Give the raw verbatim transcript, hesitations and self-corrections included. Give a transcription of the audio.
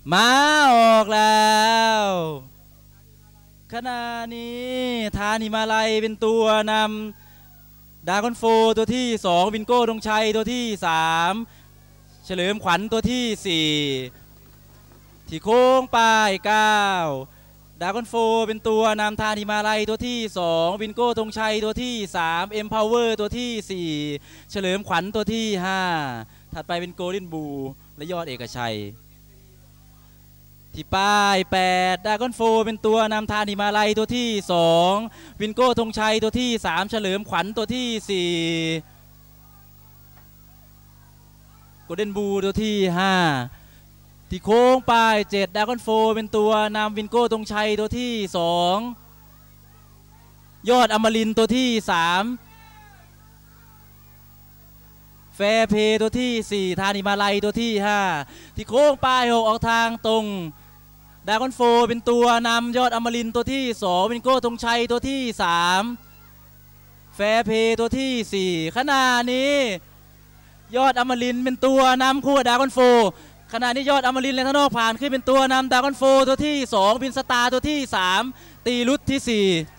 มาออกแล้วขณะนี้ธานิมาลัยเป็นตัวนำดากอนโฟตัวที่สองวินโก้ธงชัยตัวที่สามเฉลิมขวัญตัวที่สี่ที่โค้งปลายเก้าดากอนโฟเป็นตัวนำธานิมาลัยตัวที่สองวินโก้ธงชัยตัวที่สามเอ็มพาวเวอร์ตัวที่สี่เฉลิมขวัญตัวที่ห้าถัดไปเป็นโกลเด้นบูและยอดเอกชัยที่ป้ายแปดดากอนโฟเป็นตัวนำธานิมาลัยตัวที่สองวินโก้ธงชัยตัวที่สามเฉลิมขวัญตัวที่สี่โกลเด้นบูตัวที่ห้าที่โค้งป้ายเจ็ดดากอนโฟเป็นตัวนำวินโก้ธงชัยตัวที่สองยอดอมรินทร์ตัวที่สามแฟร์เพย์ตัวที่สี่ธานิมาลัยตัวที่ห้าที่โค้งป้ายหกออกทางตรงดากอนโฟเป็นตัวนำยอดอมรินทร์ตัวที่สองวินโก้ธงชัยตัวที่สามแฟร์เพย์ตัวที่สี่ขณะนี้ยอดอมรินทร์เป็นตัวนำคู่ดากอนโฟขณะนี้ยอดอมรินทร์และทนอกผ่านขึ้นเป็นตัวนำดากอนโฟตัวที่สองวินสตาร์ตัวที่สามตีรุดที่สี่